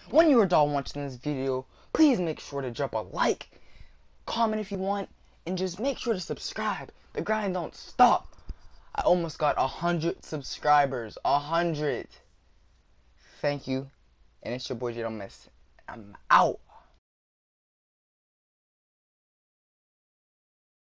When you are done watching this video, please make sure to drop a like, comment if you want, and just make sure to subscribe. The grind don't stop. I almost got 100 subscribers. 100. Thank you. And it's your boy J. Don't Miss. I'm out.